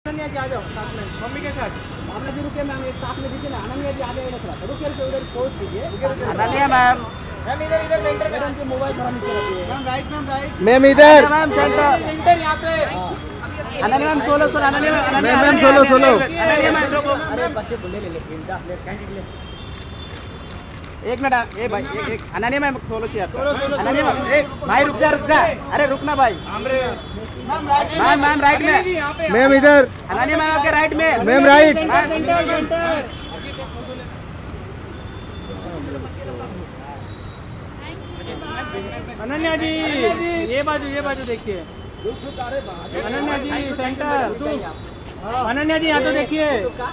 अनन्या जी आ जाओ साथ में मम्मी के साथ। भावना जी रुके मैम, एक साथ में दीजिए ना। अनन्या जी आ जाइए थोड़ा, रुकिए उधर पोज कीजिए। अनन्या मैम इधर सेंटर में उनके मोबाइल थोड़ा नीचे रखिए। मैम राइट मैम इधर मैम सेंटर यहाँ पे। Ananya ma'am solo Ananya ma'am solo Ananya ma'am अरे बच्चे बोले ले कैंडिडेट ले। एक मिनट ए भाई एक अनन्या मैम सोलो चाहिए आपको। अनन्या मैम ए भाई रुक जा अरे रुकना भाई। मैम राइट में मैम इधर। अनन्या मैम आपके राइट में। Ma'am right. अनन्या जी ये बाजू देखिए। अनन्या जी सेंटर। अनन्या जी यहाँ तो देखिए।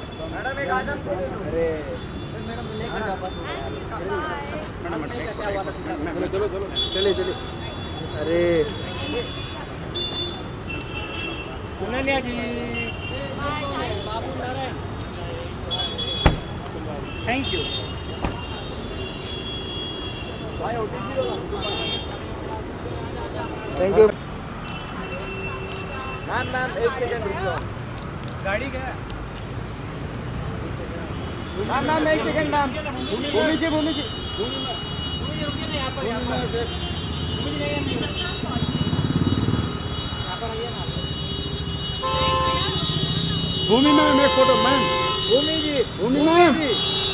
चलिए अरे Ananya ji thank you. Thank you ma'am एक सेकंड रुक जाओ। गाड़ी क्या मैम एक सेकंड मैम। भूमि जी रुकिए ना यहाँ पर। भूमि मैम एक फोटो मैम। भूमि मैम